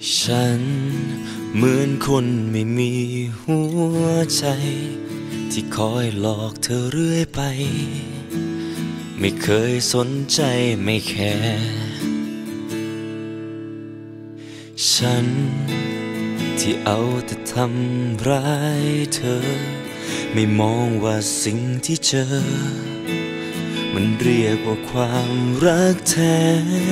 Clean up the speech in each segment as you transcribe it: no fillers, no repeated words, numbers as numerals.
ฉันเหมือนคนไม่มีหัวใจที่คอยหลอกเธอเรื่อยไปไม่เคยสนใจไม่แคร์ฉันที่เอาแต่ทำร้ายเธอไม่มองว่าสิ่งที่เจอมันเรียกว่าความรักแท้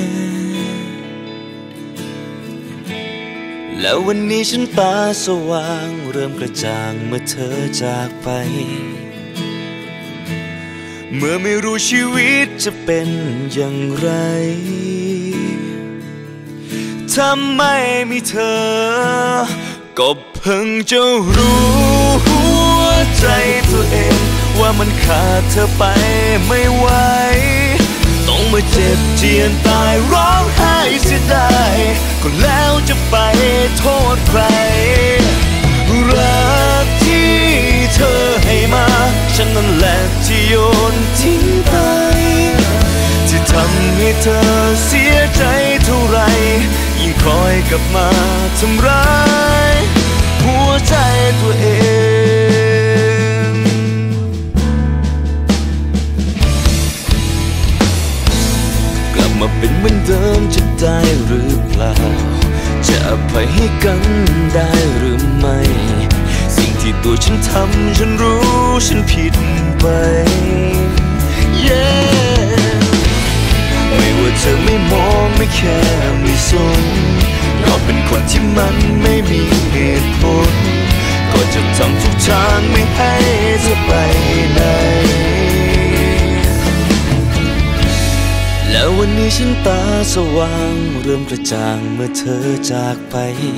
แล้ววันนี้ฉันตาสว่างเริ่มกระจ่างเมื่อเธอจากไปเมื่อไม่รู้ชีวิตจะเป็นอย่างไรถ้าไม่มีเธอก็เพิ่งจะรู้หัวใจตัวเองว่ามันขาดเธอไปไม่ไหวต้องมาเจ็บเจียนตายร้องไห้เสียดายก็แล้วจะไปโทษใครรักที่เธอให้มาฉันนั่นแหละที่โยนทิ้งไปที่ทำให้เธอเสียใจเท่าไรยิ่งคอยกลับมาทำร้ายหัวใจตัวเองกลับมาเป็นเหมือนเดิมจะได้หรือเปล่าจะอภัยให้กันได้หรือไม่สิ่งที่ตัวฉันทำฉันรู้ฉันผิดไป ไม่ว่าเธอไม่มองไม่แค่ไม่สนก็เป็นคนที่มันไม่มีเหตุผลก็จะทำทุกทางไม่ให้เธอไปไหนแล้ววันนี้ฉันตาสว่างเริ่มกระจ่างเมื่อเธอจากไป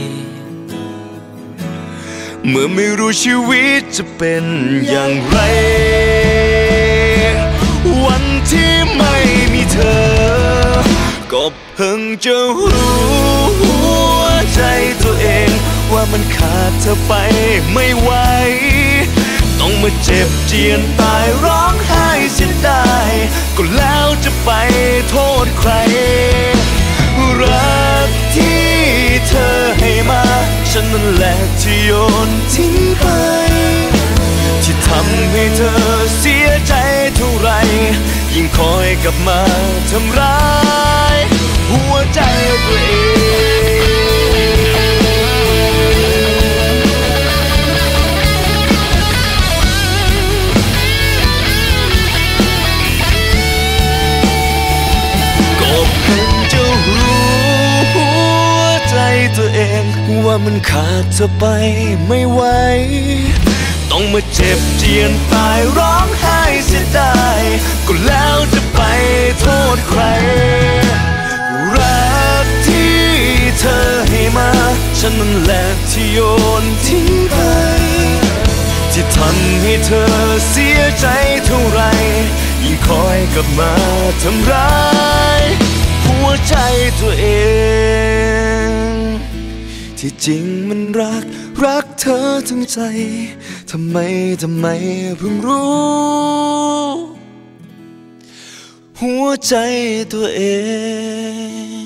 เมื่อไม่รู้ชีวิตจะเป็นอย่างไรวันที่ไม่มีเธอก็เพิ่งจะรู้หัวใจตัวเองว่ามันขาดเธอไปไม่ไหวต้องมาเจ็บเจียนตายร้องไห้เสียดายก็แล้วจะไปโทษใครรักที่เธอให้มาฉันนั่นแหละที่โยนทิ้งไปที่ทำให้เธอเสียใจเท่าไรยิ่งคอยกลับมาทำร้ายหัวใจตัวเองก็เพิ่งจะรู้หัวใจตัวเองว่ามันขาดเธอไปไม่ไหวต้องมาเจ็บเจียนตายร้องไห้เสียดายก็แล้วจะไปโทษใครรักที่เธอให้มาฉันนั่นแหละที่โยนทิ้งไปที่ทำให้เธอเสียใจเท่าไรยิ่งคอยกลับมาทำร้ายหัวใจตัวเองที่จริงมันรักเธอทั้งใจทำไมเพิ่งรู้หัวใจตัวเอง